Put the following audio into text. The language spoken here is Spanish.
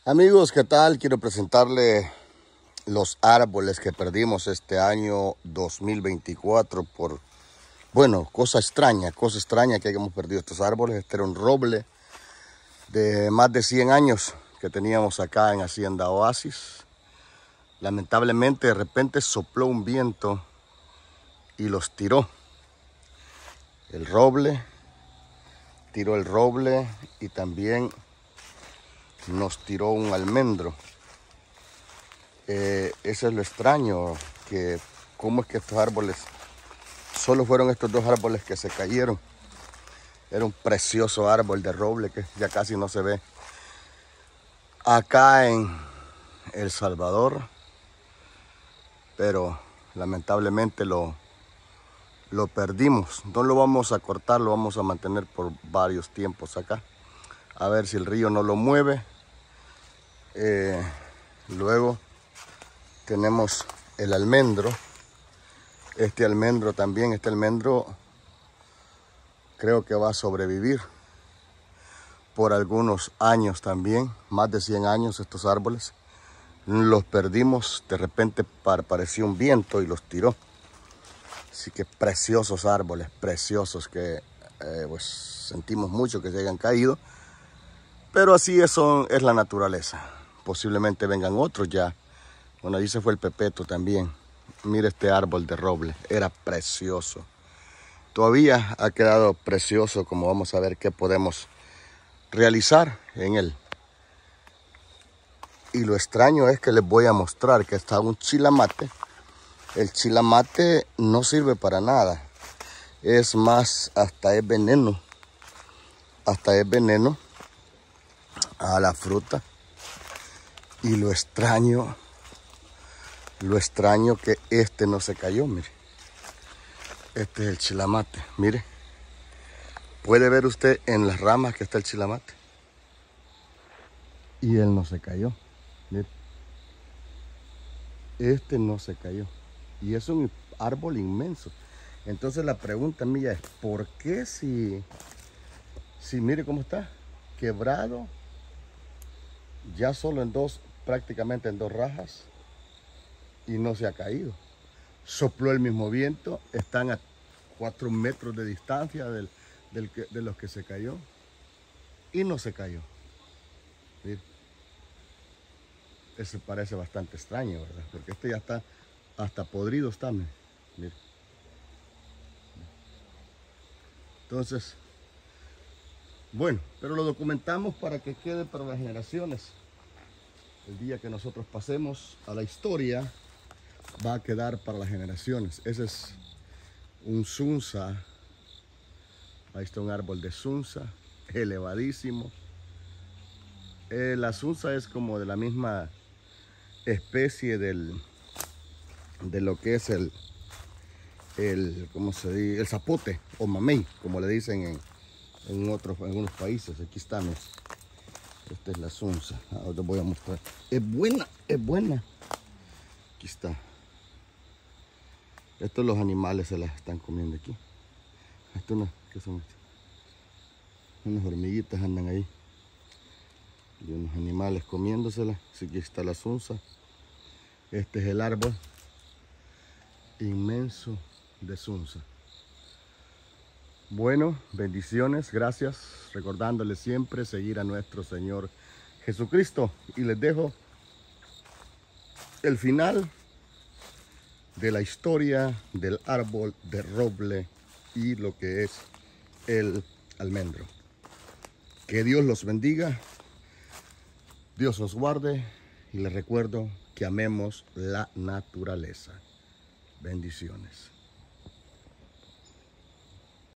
Amigos, ¿qué tal? Quiero presentarle los árboles que perdimos este año 2024 por, cosa extraña que hayamos perdido estos árboles. Este era un roble de más de 100 años que teníamos acá en Hacienda Oasis. Lamentablemente de repente sopló un viento y los tiró. Tiró el roble y también nos tiró un almendro. Eso es lo extraño, que cómo es que estos árboles, solo fueron estos dos árboles que se cayeron. Era un precioso árbol de roble que ya casi no se ve acá en El Salvador, pero lamentablemente lo perdimos. No lo vamos a cortar, lo vamos a mantener por varios tiempos acá, a ver si el río no lo mueve. Luego tenemos el almendro. Este almendro creo que va a sobrevivir por algunos años también, más de 100 años. Estos árboles los perdimos, de repente apareció un viento y los tiró. Así que preciosos árboles, preciosos, que pues sentimos mucho que se hayan caído, pero así es la naturaleza. Posiblemente vengan otros ya. Bueno, ahí se fue el pepeto también. Mire este árbol de roble, era precioso. Todavía ha quedado precioso, como vamos a ver qué podemos realizar en él. Y lo extraño es que les voy a mostrar que está un chilamate. El chilamate no sirve para nada. Es más, hasta es veneno. Hasta es veneno a la fruta. Y lo extraño que este no se cayó, mire. Este es el chilamate, mire. Puede ver usted en las ramas que está el chilamate. Y él no se cayó, mire. Este no se cayó. Y es un árbol inmenso. Entonces la pregunta mía es, ¿por qué si mire cómo está? Quebrado, ya solo prácticamente en dos rajas, y no se ha caído. Sopló el mismo viento, están a 4 metros de distancia de los que se cayó, y no se cayó. Mire. Eso parece bastante extraño, ¿verdad? Porque este ya está, hasta podrido está, mire. Entonces, bueno, pero lo documentamos para que quede para las generaciones. El día que nosotros pasemos a la historia, va a quedar para las generaciones. Ese es un sunsa. Ahí está un árbol de sunsa, elevadísimo. La sunsa es como de la misma especie de lo que es ¿cómo se dice? El zapote o mamey, como le dicen en algunos países. Aquí estamos. Esta es la sunsa. Ahora voy a mostrar. Es buena, es buena. Aquí está. Estos los animales se las están comiendo aquí. ¿Qué son estas? Unas hormiguitas andan ahí. Y unos animales comiéndoselas. Así que está la sunsa. Este es el árbol inmenso de sunsa. Bueno, bendiciones, gracias. Recordándoles siempre seguir a nuestro Señor Jesucristo. Y les dejo el final de la historia del árbol de roble y lo que es el almendro. Que Dios los bendiga, Dios los guarde, y les recuerdo que amemos la naturaleza. Bendiciones.